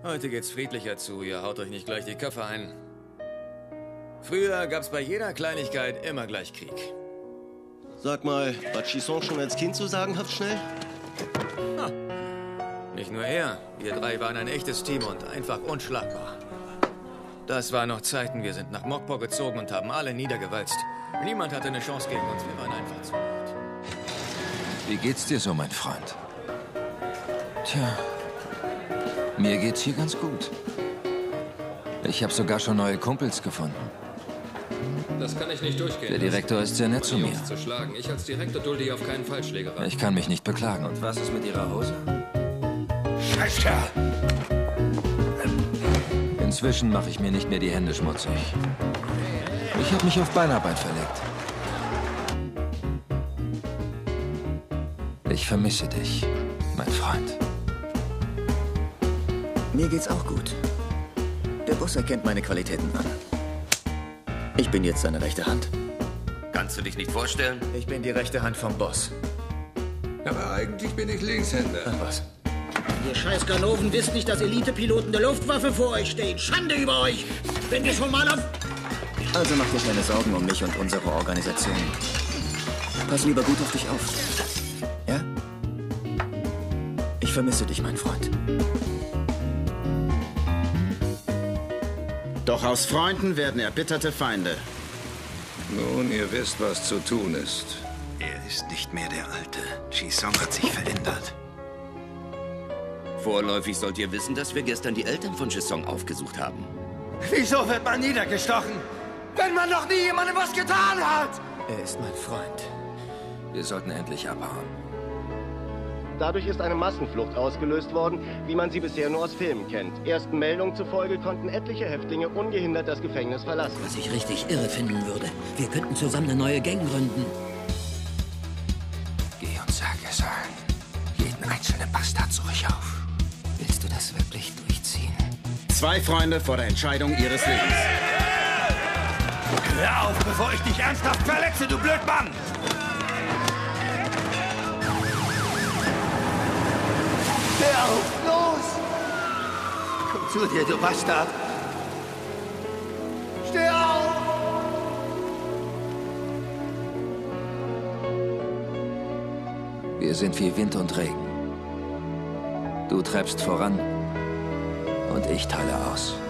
Heute geht's friedlicher zu, ihr haut euch nicht gleich die Köpfe ein. Früher gab's bei jeder Kleinigkeit immer gleich Krieg. Sag mal, hat Chisson schon als Kind so sagenhaft schnell? Nicht nur er, wir drei waren ein echtes Team und einfach unschlagbar. Das waren noch Zeiten, wir sind nach Mokpo gezogen und haben alle niedergewalzt. Niemand hatte eine Chance gegen uns, wir waren einfach zu gut. Wie geht's dir so, mein Freund? Tja, mir geht's hier ganz gut. Ich habe sogar schon neue Kumpels gefunden. Das kann ich nicht durchgehen. Der Direktor ist sehr nett zu mir. Zu schlagen. Ich als Direktor dulde hier auf keinen Fall Schlägerei. Ich kann mich nicht beklagen. Und was ist mit Ihrer Hose? Scheißkerl! Inzwischen mache ich mir nicht mehr die Hände schmutzig. Ich habe mich auf Beinarbeit verlegt. Ich vermisse dich, mein Freund. Mir geht's auch gut. Der Boss erkennt meine Qualitäten an. Ich bin jetzt seine rechte Hand. Kannst du dich nicht vorstellen? Ich bin die rechte Hand vom Boss. Aber eigentlich bin ich Linkshänder. Ach was. Ihr scheiß Ganoven wisst nicht, dass Elitepiloten der Luftwaffe vor euch stehen. Schande über euch! Wenn wir schon mal auf... Also mach dir keine Sorgen um mich und unsere Organisation. Pass lieber gut auf dich auf. Ja? Ich vermisse dich, mein Freund. Doch aus Freunden werden erbitterte Feinde. Nun, ihr wisst, was zu tun ist. Er ist nicht mehr der Alte. Chisson hat sich verändert. Vorläufig sollt ihr wissen, dass wir gestern die Eltern von Chisson aufgesucht haben. Wieso wird man niedergestochen, wenn man noch nie jemandem was getan hat? Er ist mein Freund. Wir sollten endlich abhauen. Dadurch ist eine Massenflucht ausgelöst worden, wie man sie bisher nur aus Filmen kennt. Ersten Meldungen zufolge konnten etliche Häftlinge ungehindert das Gefängnis verlassen. Was ich richtig irre finden würde. Wir könnten zusammen eine neue Gang gründen. Geh und sag es allen. Jeden einzelnen Bastard suche ich auf. Willst du das wirklich durchziehen? Zwei Freunde vor der Entscheidung ihres Lebens. Hör auf, bevor ich dich ernsthaft verletze, du Blödmann! Steh auf, los! Komm zu dir, du Bastard! Steh auf! Wir sind wie Wind und Regen. Du treibst voran und ich teile aus.